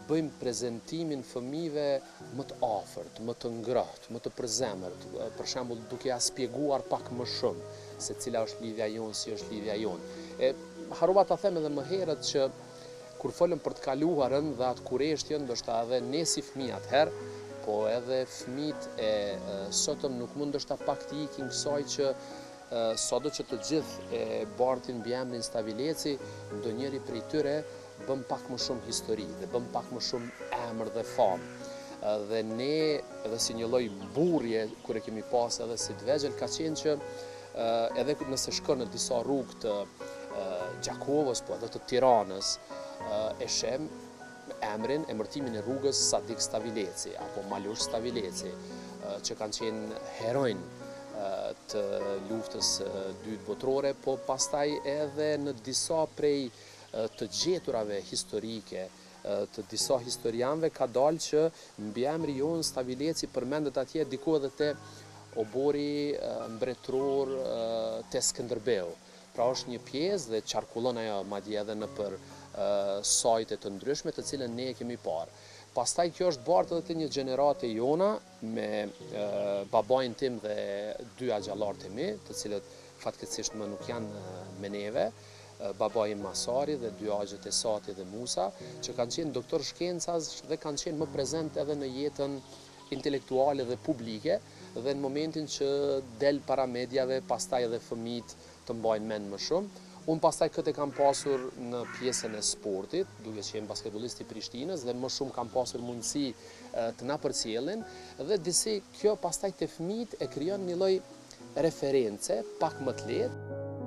bëjmë prezentimin fëmijëve më të afërt, më të ngrohtë, më të përzemërt, për shembull duke ja shpjeguar pak më shumë se cila është lidhja jonë, si është lidhja jonë. E harrova ta them edhe më herët që kur folëm për të kaluarën dhe atë kureshtjen, ndoshta edhe ne si fëmijë atëherë, po edhe fëmijët e sotëm nuk mund ndoshta pak të ikin kësaj që sado që të gjithë e bartin mbi emrin Stavileci, ndonjëri prej tyre bëm pak më shumë histori dhe bëm pak më shumë emër dhe famë. Dhe ne, edhe si një lloj burrje, kur e kemi pas edhe si të vegjël, ka qenë që edhe nëse shkon në disa rrugë të Gjakovës, po edhe të Tiranës, e shem emrin, emërtimin e rrugës Sadik Stavileci, apo Malush Stavileci, që kanë qenë herojnë të luftës dytë botërore, po pastaj edhe në disa prej të gjeturave historike, të disa historianëve ka dalë që mbi emri jonë Stavileci përmendet atje diku edhe te obori mbretëror te Skënderbeu. Pra është një pjesë dhe qarkullon ajo madje edhe në për sajte të ndryshme të cilën ne e kemi parë. Pastaj kjo është bartë edhe të një gjenerate jona me babain tim dhe dy agjallarët e mi, të cilët fatkeqësisht më nuk janë me neve, babai Masari dhe dy agjet e Sati dhe Musa, që kanë qenë doktor shkencas dhe kanë qenë më prezent edhe në jetën intelektuale dhe publike, dhe në momentin që del para medjave, pastaj edhe fëmijët të mbajnë mend më shumë. Unë pastaj këtë kam pasur në pjesën e sportit, duke qenë basketbolist i Prishtinës, dhe më shumë kam pasur mundësi të na përcjellin, dhe disi kjo pastaj te fëmijët e krijon një lloj reference pak më të lehtë.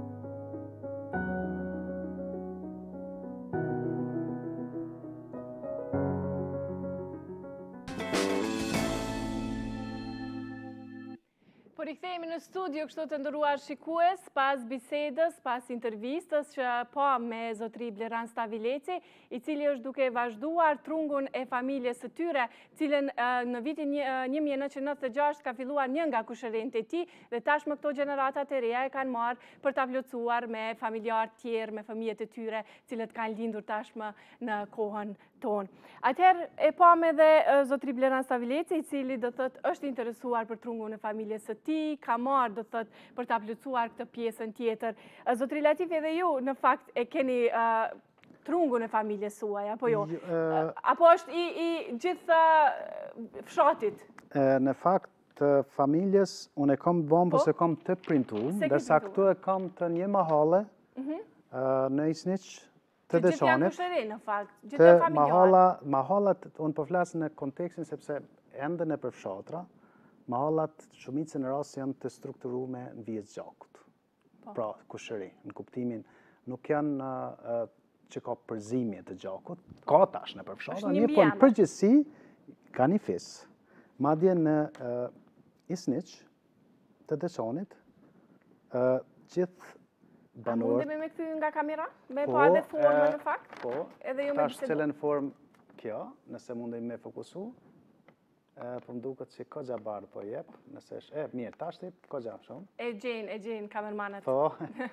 Po rikthehemi në studio, kështu të nderuar shikues, pas bisedës, pas intervistës që po me zotri Bleran Stavileci, i cili është duke vazhduar trungun e familjes së tyre, cilën në vitin një mijë e nëntëqind e nëntëdhjetë e gjashtë ka filluar një nga kushërinjtë e tij dhe tashmë këto gjeneratat e reja e kanë marrë për ta plotësuar me familjarë tjerë, me fëmijët e tyre, cilët kanë lindur tashmë në kohën tonë. Atëherë e pam edhe zotri Bleran Stavileci, i cili do thotë është interesuar për trungun e familjes së tij, ka marrë do thotë për ta plotësuar këtë pjesën tjetër. Zotri Latif, edhe ju në fakt e keni trungun e familjes suaj, apo jo? Apo është i, i gjithë fshatit? Në fakt, familjes, unë e kam bëmë, po se kam të printu, dërsa këtu e kam të një mahale në Isniq, të Deçanit. Gjithë janë kushëri, në fakt, gjithë janë familjarë. Mahallat, unë po flas në kontekstin sepse ende në përfshatra, mahallat shumicën e rast janë të strukturuar në vijë gjakut. Pra, kushëri, në kuptimin, nuk janë që ka përzimje të gjakut, ka tash në përfshatra, një po në përgjithësi ka një fis. Madje në Isniq të Deçanit, gjithë A mundemi me këthy nga kamera? Me pa edhe formën në fakt? Po, tash cëlen form kjo, nëse mundemi me fokusu, po më duket që ka gjabar po jep, nëse është, e, mirë, tash tip, ka gjab shumë. E gjenë, e gjenë, kamermanët. Po.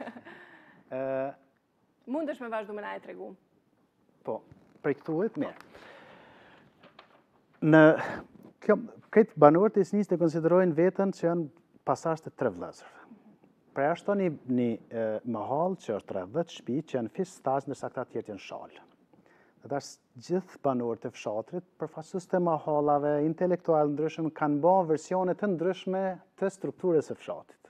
Mundesh me vazhdu me na e tregu? Po, prej këtuit, mirë. Në këtë banorët e Isniqit e konsiderojnë vetën që janë pasazh të tre vëllezërve. Pra është një, një mahal që është tridhjetë shtëpi që janë fis stazh ndërsa këta tjerë janë shalë. Dhe tash gjithë banorët e fshatrit, përfaqësues të mahallave intelektual ndryshëm, kanë bërë versione të ndryshme të strukturës së fshatit.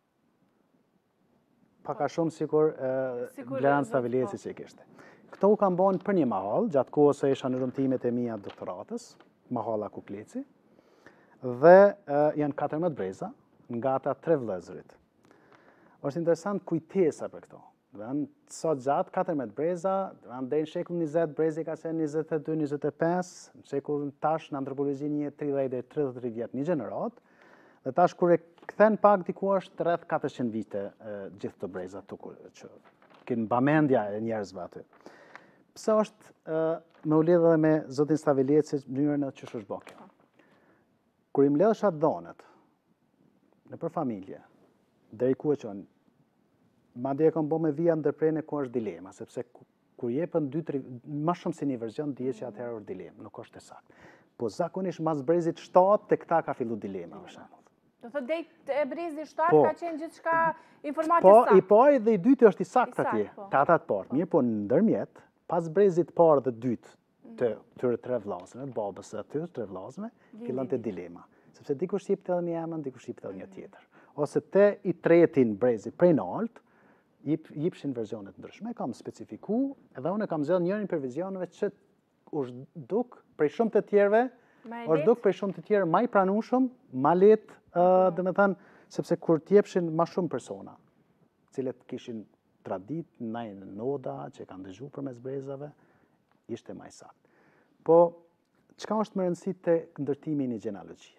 Pak a shumë sikur Bleran Stavileci që i kishte. Këto u kanë bërë për një mahall, gjatë kohës së isha në rëmtimet e mia doktoratës, mahalla Kukleci, dhe janë katërmbëdhjetë breza nga ata tre vëllezërit. Është interesant kujtesa për këto. Sot gjatë katërmbëdhjetë breza, deri në shekullin njëzet brezi ka qenë njëzet e dy njëzet e pesë, në shekullin tash në antropologjin një tridhjetë deri tridhjetë vjet një gjenerat, dhe tash kur e kthen pak diku është rreth katërqind vite gjithë të breza të që kënë bamendja e njerëzve aty. Pse është me u lidhë edhe me zotin Stavileci mënyrën e çështë është bërë kjo. Kur i mbledhesha dhonët në për familje, deri ku e qënë, madje e kam bo me vija ndërprerje ku është dilema, sepse kur jepën dy tre më shumë se një version dihet që atëherë është dilemë, nuk është e saktë. Po zakonisht mas brezit shtatë te këta ka fillu dilema për shembull. Do thotë dej e brezi shtatë Po. ka qenë gjithçka informatë Po, saktë. i pari dhe i dyti është i saktë I saktë, atje, po. te ata të parë. Mirë, po ndërmjet, pas brezit parë dhe dytë të këtyre tre vllazëve, babës së atyre tre vllazëve, fillonte dilema. Sepse dikush jepte edhe një emër, dikush jepte edhe një tjetër. Ose te i tretin brezi prej nalt, jip, jipshin versionet ndryshme. E kam specifiku, edhe unë e kam zgjedhur njërin për vizioneve që është duk prej shumë të tjerëve, Ma e është lehtë? duk prej shumë të tjerë ma i pranueshëm, ma lehtë, uh, dhe me thënë, sepse kur t'jepshin ma shumë persona, cilët kishin tradit, najnë noda, që kanë dëgju për mes brezave, ishte ma i saktë. Po, çka është më rëndësi të ndërtimi një gjenealogjie?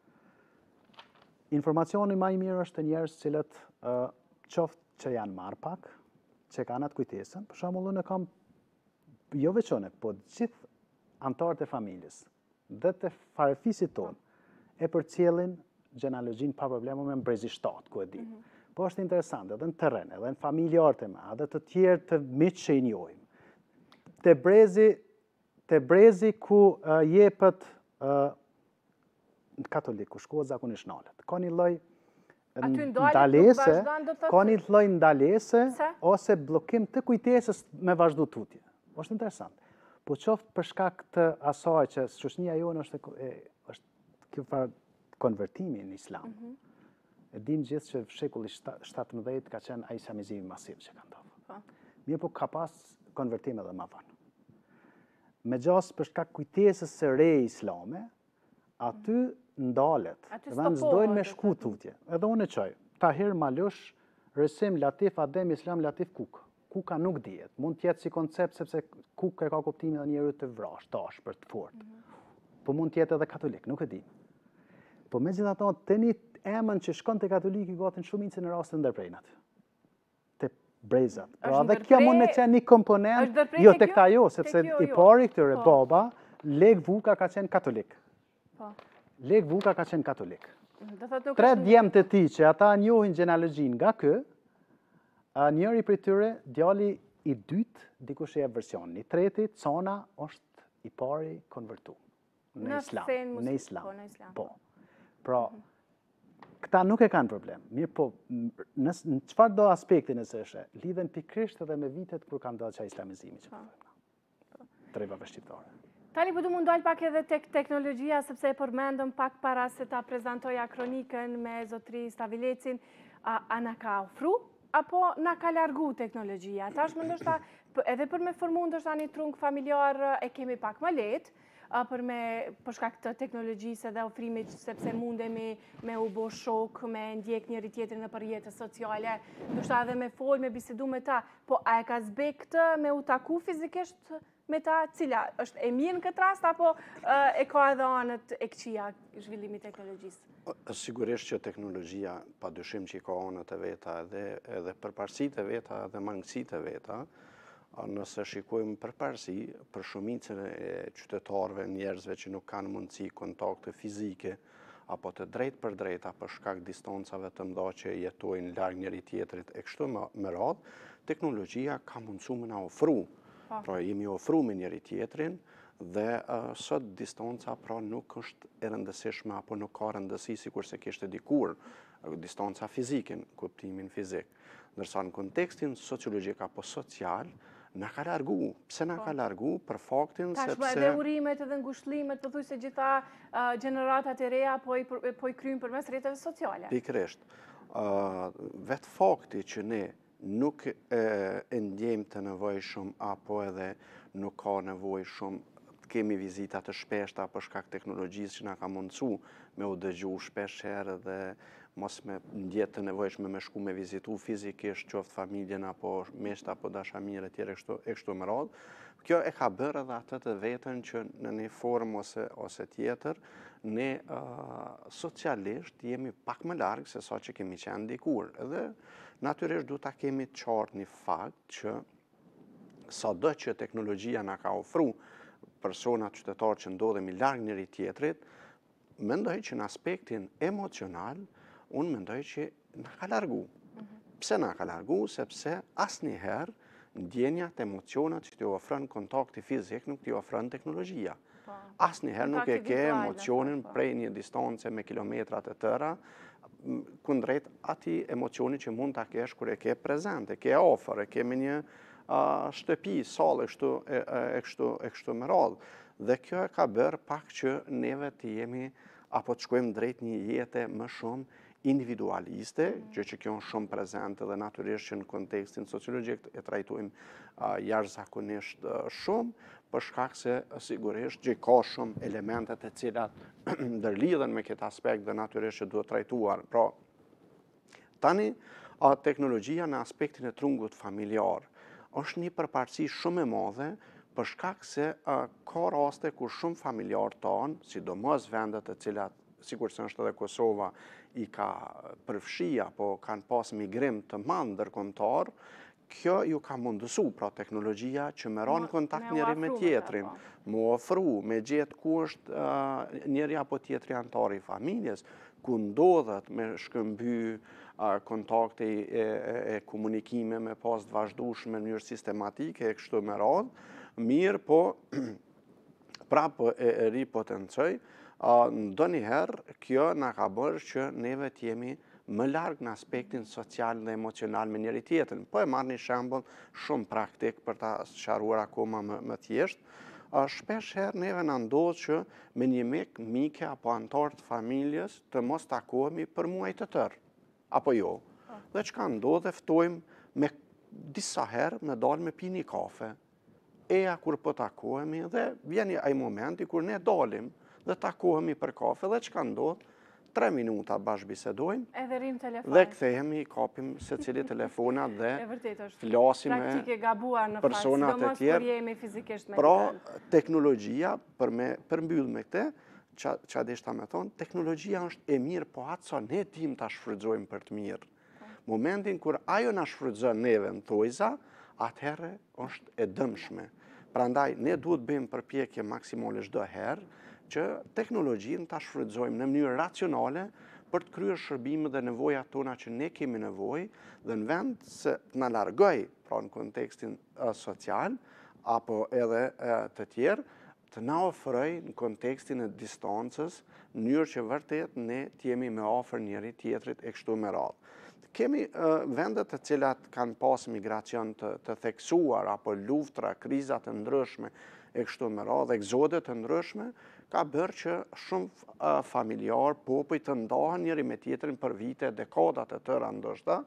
Informacioni ma i mirë është të njerëz cilët uh, qoftë që janë marrë pak, që kanë atë kujtesën, për shembull unë kam jo veçone, po gjithë antarët e familjes dhe të farefisit tonë e përcjellin gjenealogjin pa probleme me brezi shtatë, ku e di. Po është interesante edhe në terren, edhe në familjarët e ma, edhe të tjerë të miq që i njohim. Te brezi, te brezi ku uh, jepet uh, në katolik, ku shkohet zakonisht nalet. Ka një lloj Aty ndalet, nuk ndalese, vazhdon, do thotë- ka një lloj ndalese Pse? ose bllokim të kujtesës me vazhdu tutje. Është interesant. Po qoftë për shkak të asaj që shoqënia jonë është, e, është kjo farë konvertimi në islam. E dim gjithë që shekulli shtatëmbëdhjetë ka qenë ai islamizimi masiv që ka ndodhur. Po. Mirë, po ka pas konvertim edhe më vonë. Me gjas për shkak kujtesës së re islame, aty ndalet. Aty Dhe në stopohet, zdojnë me do shku tutje. Edhe unë e qoj. Tahir Malush, Rësim Latif Adem Islam Latif Kuk. Kuka nuk dihet. Mund tjetë si koncept sepse Kuk e ka kuptimin dhe njëri të vrash, tash, për të fort. Po mund tjetë edhe katolik, nuk e di. Po me gjitha ta, të një emën që shkon të katolik i gatin shumicën në rast të ndërprejnat. Të brezat. Pra Është dhe kjo mund me ndërprej- qenë një komponent, është ndërprej jo te të kjo? këta jo, Te sepse kjo i jo. pari këtyre Po. baba, Leg Vuka ka qenë katolik. Po. Leg Vuka ka qenë katolik. Do thotë nuk Tre është- djemë të ti që ata njohin gjenealogjin nga kë, a, njëri për tyre, djali i dytë, dikush e jep version, i treti, cona, është i pari konvertu në Në islam. fen muslim- Në islam. po, në islam. Po. Pra, këta nuk e kanë problem. Mirë po, m- nës- në çfarë do aspekti nëse është, lidhen pikrisht edhe me vitet kur kanë ndodhur çaj islamizimi që po thënë. Trebave shqiptare. Tani po du mu ndalë pak edhe tek teknologjia, sepse e përmendëm pak para se ta prezentoja kronikën me zotri Stavilecin, a, a na ka ofru, apo na ka largu teknologjia? Tash më ndoshta, p- edhe për me formu ndoshta një trung familjar e kemi pak më lehtë, a, për me për shkak të teknologjisë dhe ofrimit, sepse mundemi me u bo shok, me ndjek njëri tjetrin në për jetës sociale, ndoshta edhe me fol, me bisedu me ta, po a e ka zbe këtë me u taku fizikisht me ta, cila është e mirë në këtë rast, apo uh, e ka edhe anët e këqija zhvillimi teknologjisë? Sigurisht që teknologjia, pa dyshim që i ka anët e veta edhe, edhe përparësit e veta edhe mangësit e veta, nëse shikojmë përparësi për shumicën e qytetarëve, njerëzve që nuk kanë mundësi kontakte fizike, apo të drejt për drejta për shkak distancave të mëdha që jetojnë larg njëri tjetrit e kështu me radhë, teknologjia ka mundësu me na ofru. Pra jemi ofru me njëri tjetrin dhe uh, sot distanca pra nuk është e rëndësishme apo nuk ka rëndësi si kurse kishte dikur uh, distanca fizike, në kuptimin fizik. Ndërsa në kontekstin sociologjik apo social, na ka largu. Pse na ka largu? Për faktin Tashmë sepse... edhe urimet edhe ngushëllimet, po thuj se gjitha uh, gjeneratat e reja po i, për- po i kryjnë përmes rrjeteve sociale. Pikrisht. Uh, vetë fakti që ne nuk e, e ndjejmë të nevojshëm apo edhe nuk ka nevojshëm të kemi vizita të shpeshta për shkak teknologjisë që na ka mundësu me u dëgju shpesh herë dhe mos me ndjetë të nevojshme me shku me vizitu fizikisht qoftë familjen apo mesht apo dashamirë e tjere e kështu, e kështu me radhë. Kjo e ka bërë edhe atë të vetën që në një formë ose, ose tjetër, ne uh, socialisht jemi pak më largë se sa që kemi qenë dikur. Edhe natyrisht du ta kemi qartë një fakt që sado që teknologjia na ka ofru personat qytetarë që ndodhemi larg njëri tjetrit, mendoj që në aspektin emocional, unë mendoj që na ka largu. Pse na ka largu? Sepse asnjëherë ndjenjat, emocionet që t'i ofron kontakti fizik, nuk t'i ofron teknologjia. Asnjëherë nuk e ke emocionin prej një distance me kilometrat e tëra, kundrejt ati emocioni që mund t'a kesh kur e ke prezent, e ke afër, e ke me një shtëpi, sallë e kështu me radhë. Dhe kjo e ka bërë pak që neve të jemi apo të shkojmë drejt një jete më shumë individualiste, gjë që kjo është shumë prezente dhe natyrisht që në kontekstin sociologjik e trajtojmë jashtëzakonisht shumë, për shkak se sigurisht që ka shumë elementet e cilat ndërlidhen me këtë aspekt dhe natyrisht që duhet trajtuar. Pra, tani teknologjia në aspektin e trungut familjar është një përparësi shumë e madhe për shkak se ka raste kur shumë familjarë tanë, sidomos vendet e cilat sikur se është edhe Kosova, i ka përfshi apo kanë pas migrim të madh ndërkombëtar, kjo ju ka mundësu, pra teknologjia që me ranë kontakt njëri me tjetrin, mu ofru, me gjetë ku është njëri apo tjetri antari i familjes, ku ndodhet me shkëmby kontakte e komunikime me pas të vazhdueshme në mënyrë sistematike e kështu me radhë, mirë po prapë e ripotencoj, ndonjëherë kjo na ka bërë që neve t'jemi më larg në aspektin social dhe emocional me njëri tjetrin. Po e marr një shembull shumë praktik për ta sqaruar akoma më, më thjesht. Shpesh herë neve na ndodh që me një mik, mike apo antar të familjes të mos takohemi për muaj të tërë. Apo jo. Dhe çka ndodh, ftojmë me disa herë me dalë me pi një kafe. Eja kur po takohemi dhe vjen ai momenti kur ne dalim dhe takohemi për kafe dhe çka ndodh? Tre minuta bashkë bisedojmë edhe rrim telefon. Dhe kthehemi, kapim secili telefonat dhe flasim me personat e tjerë. Pra, teknologjia, për me përmbyll me këtë, ç'a deshta me thonë, teknologjia është e mirë, po atë sa ne dim ta shfrytëzojmë për të mirë. Momentin kur ajo na shfrytëzon neve në thojza, atëherë është e dëmshme. Prandaj, ne duhet bëjmë përpjekje maksimale çdo herë që teknologjinë ta shfrytëzojmë në mënyrë racionale për të kryer shërbimet dhe nevojat tona që ne kemi nevojë dhe në vend se të na largoj, pra në kontekstin social apo edhe të tjerë, të na ofroj në kontekstin e distancës, në mënyrë që vërtet ne të jemi më afër njëri tjetrit e kështu me radhë. Kemi vendet të cilat kanë pas migracion të, të theksuar apo luftra, kriza të ndryshme e kështu me radhë, egzode të ndryshme, ka bërë që shumë familjar, popujt të ndahen njëri me tjetrin për vite, dekadat e tëra ndoshta,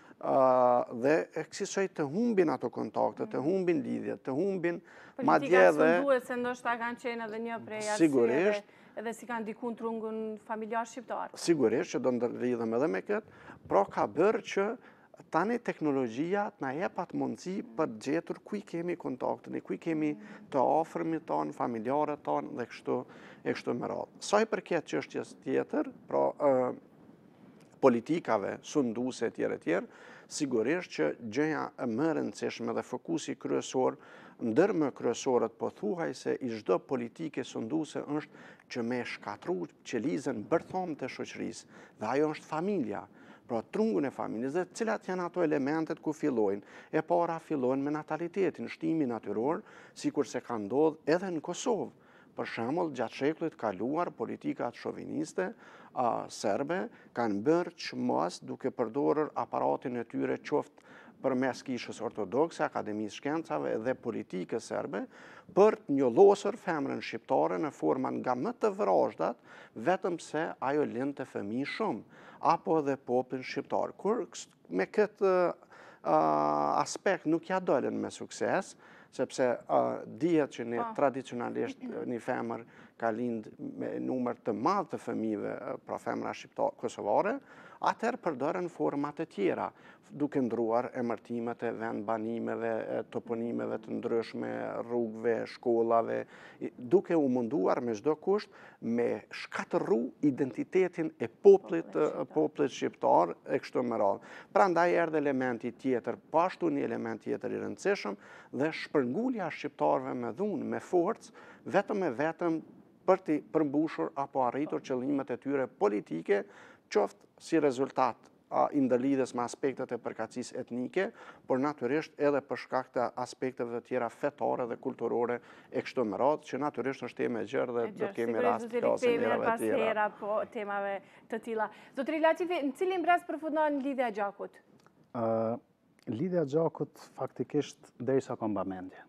dhe e kësaj të humbin ato kontakte, të humbin lidhjet, të humbin madje edhe... Politika sundues se ndoshta kanë qenë edhe një prej arsyeve edhe si kanë diku në trungun familjar shqiptar. Sigurisht që do ndërlidhem edhe me këtë, pra ka bërë që tani teknologjia na jep atë mundësi për të gjetur ku i kemi kontaktin, ku i kemi të afërmit tanë, familjarët tanë dhe kështu e kështu me radhë. Sa i përket çështjes tjetër, pra politikave sunduese etj etj, sigurisht që gjëja më e rëndësishme dhe fokusi kryesor, ndër më kryesorët pothuajse i çdo politike sunduese është që me shkatërru qelizën bërthom të shoqërisë, dhe ajo është familja. Pra trungun e familjes dhe cilat janë ato elementet ku fillojnë. E para fillojnë me natalitetin, shtimi natyror, sikur se ka ndodhur edhe në Kosovë. Për shembull, gjatë shekullit kaluar, politikat shoviniste serbe kanë bërë çmos duke përdorur aparatin e tyre qoftë përmes kishës ortodokse, Akademisë Shkencave dhe politikës serbe, për të njollosur femrën shqiptare në forma nga më të vrazhdat, vetëm se ajo lindte fëmijë shumë, apo edhe popullin shqiptar. Kur me këtë aspekt nuk ja dolën me sukses, sepse dihet që ne tradicionalisht një femër ka lind me numër të madh të fëmijëve, pra femra shqiptare kosovare, atëherë përdoren forma të tjera, duke ndruar emërtimet e vendbanimeve, toponimeve të ndryshme, rrugëve, shkollave, duke u munduar me çdo kusht me shkatërru identitetin e popullit popullit shqiptar e kështu me radhë. Prandaj erdhi elementi tjetër, po ashtu një element tjetër i rëndësishëm dhe shpërngulja e shqiptarëve me dhunë, me forcë, vetëm e vetëm për të përmbushur apo arritur qëllimet e tyre politike, qoftë si rezultat a, i ndërlidhjes me aspektet e përkatësisë etnike, por natyrisht edhe për shkak të aspekteve të tjera fetare dhe kulturore e kështu me radhë, që natyrisht është temë e gjerë dhe do të kemi rast të flasim herave të tjera. Hera po temave të tilla. Zotëri Latifi, në cilin brez përfundon lidhja e gjakut? Uh, lidhja e gjakut faktikisht derisa kam bamendje.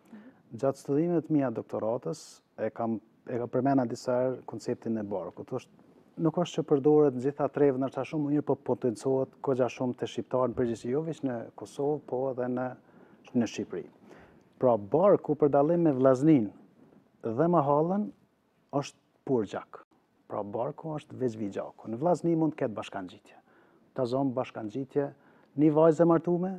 Gjatë studimet mia doktoratës e kam e kam përmena disa herë konceptin e barkut. Është nuk është që përdoret në gjitha trevë nërsa shumë mirë, po potencohet kogja shumë të shqiptarë në përgjithësi, jo veç në Kosovë, po edhe në, në Shqipëri. Pra barku për dallim me vllaznin dhe mahallën është pur gjak. Pra barku është veçvi gjaku. Në vllazni mund të ketë bashkangjitje. Ta zonë bashkangjitje, një vajzë e martume,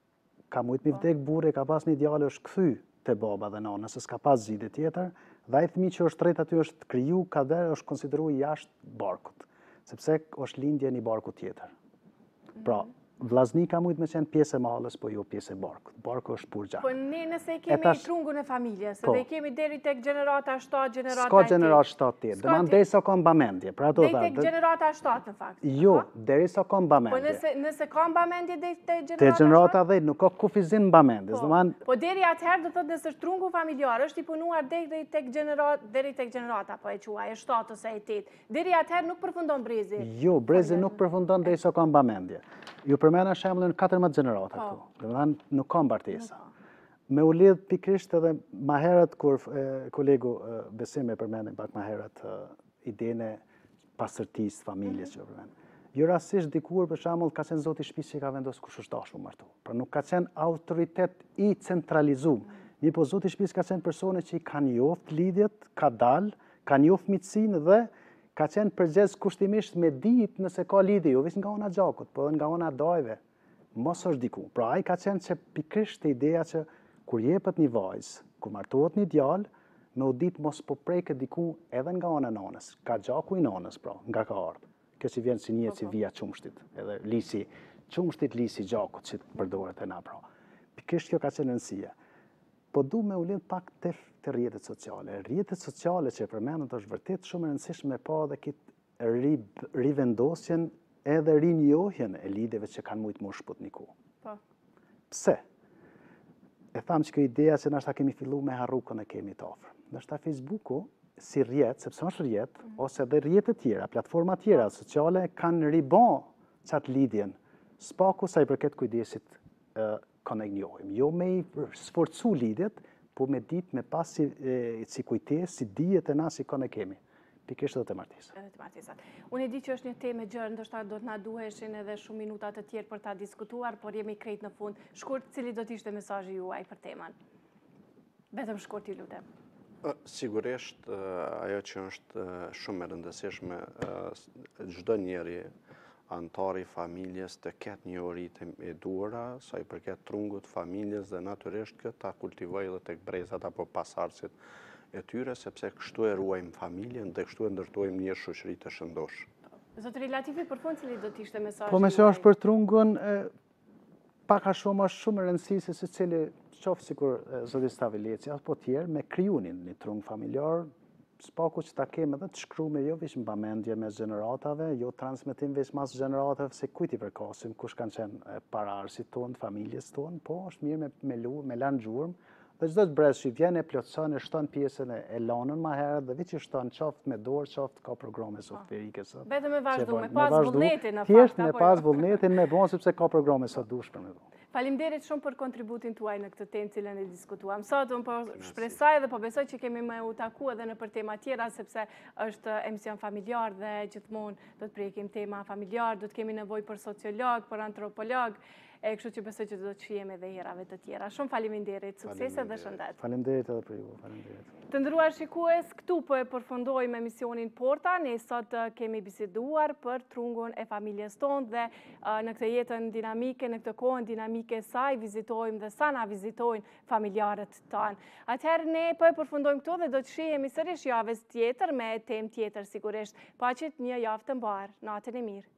ka mujtë mi vdek burri, ka pas një djalë është kthy te baba dhe nana, nëse s'ka pas zgjidhje tjetër, dhe ai fëmijë që është tret aty është kriju kader, është konsideruar jashtë barkut, sepse është lindje një barku tjetër. Pra, vllazni ka mujtë me qenë pjesë e mahallës, po jo pjesë e barkut. Barku është pur gjak. Po ne nëse kemi tash, trungun e familjes, po, dhe kemi deri tek gjenerata shtatë, gjenerata s'ka gjenerat shtatë tjetër, dhe man derisa ka mbamendje. Pra ato deri tek gjenerata shtatë në fakt. Jo, derisa ka mbamendje. Po nëse nëse ka mbamendje deri tek gjenerata. Te gjenerata dhjetë nuk ka kufizim mbamendjes, po, man... po deri atëherë do thotë nëse është trungu familjar, është i punuar deri tek gjenerata, deri tek gjenerata po e quaj, e shtatë ose e tetë. Deri atëherë nuk përfundon brezi. Jo, brezi nuk përfundon derisa ka mbamendje. Ju përmena shembullin katërmbëdhjetë gjenerata këtu. Domethënë nuk ka mbartesa. Me u lidh pikërisht edhe më herët kur e, kolegu e, Besim e përmendi pak më herët e, idenë e pastërtisë familjes që përmend. Jo rastisht dikur për shembull ka qenë zoti i shtëpisë që ka vendosur kush është dashur martu. Pra nuk ka qenë autoritet i centralizuar. Një po zoti i shtëpisë ka qenë persone që i kanë njoft lidhjet, ka dal, ka njoft miqsinë dhe ka qenë përgjes kushtimisht me ditë nëse ka lidhje, jo vetëm nga ona gjakut, po edhe nga ona dajve. Mos është diku. Pra ai ka qenë që pikërisht te ideja që kur jepet një vajzë, kur martohet një djalë, me u ditë mos po preket diku edhe nga ona e nanës. Ka gjaku i nanës, pra, nga ka ardhur. Kjo që vjen si njihet si vija qumshtit, edhe lisi qumshtit, lisi gjakut që përdoret e na pra. Pikërisht kjo ka qenë rëndësia. Po du me u lidh pak të, të rrjetet sociale. Rrjetet sociale që përmendet është vërtet shumë e rëndësishme me pa dhe këtë ri, rivendosjen edhe rinjohjen e lidhjeve që kanë mujtë më shputniku. Po. Pse? E thamë që kjo ideja që nashta kemi fillu me harrukën e kemi të afër. Nashta Facebooku si rrjet, sepse është rrjet, mm. ose edhe rrjetet tjera, platforma tjera sociale kanë ribon qatë lidhjen, spaku sa i përket kujdesit e, kanë e njohim. Jo me i sforcu lidhjet, po me dit me pas si, e, si kujtes, si dijet e na si kanë e kemi. Pikërisht edhe të martesa. Edhe të martesat. Unë e di që është një temë e gjerë, ndoshta do të na duheshin edhe shumë minuta të tjerë për ta diskutuar, por jemi krejt në fund. Shkurt, cili do të ishte mesazhi juaj për temën? Vetëm shkurt, ju lutem. Sigurisht, ajo që është shumë e rëndësishme, çdo njeri antari i familjes të ketë një oritë e duhura, sa i përket trungut familjes dhe natyrisht këtë ta kultivojë edhe tek brezat apo pasardhësit e tyre, sepse kështu e ruajmë familjen dhe kështu e ndërtojmë një shoqëri të shëndosh. Zotëri Latifi, për fund cili do të ishte mesazhi? Po mesazh për trungun, pak a shumë është shumë e rëndësishme se cili qoftë sikur zoti Stavileci apo tjerë me krijunin një trung familjar, spaku që ta kemi edhe të shkruar jo vetëm mbamendje mes gjeneratave, jo transmetim vetëm mas gjeneratave se kujt i përkasim, kush kanë qenë paraardhësit tonë, familjes tonë, po është mirë me me lu, me lanë gjurmë. Dhe çdo të brez që vjen e plotson e shton pjesën e lanën më herët dhe veç që shton qoftë me dorë, qoftë ka programe softverike sot. Vetëm me vazhdu, me pas vullnetin në fakt. Thjesht me pas vullnetin me bon sepse ka programe sot dush për me bon. Faleminderit shumë për kontributin tuaj në këtë temë cilën e diskutuam sot. Unë po shpresoj dhe po besoj që kemi më u taku edhe në për tema tjera sepse është emision familjar dhe gjithmonë do të prekim tema familjar, do të kemi nevojë për sociolog, për antropolog. E kështu që besoj që do të shihemi edhe herave të tjera. Shumë faleminderit, suksese dhe shëndet. Faleminderit edhe për ju, faleminderit. Të nderuar shikues, këtu po e përfundojmë emisionin Porta. Ne sot kemi biseduar për trungun e familjes tonë dhe në këtë jetën dinamike, në këtë kohën dinamike saj vizitojmë dhe sa na vizitojnë familjarët tanë. Atëherë ne po e përfundojmë këtu dhe do të shihemi sërish javës tjetër me temë tjetër sigurisht. Paqet një javë të mbar. Natën e mirë.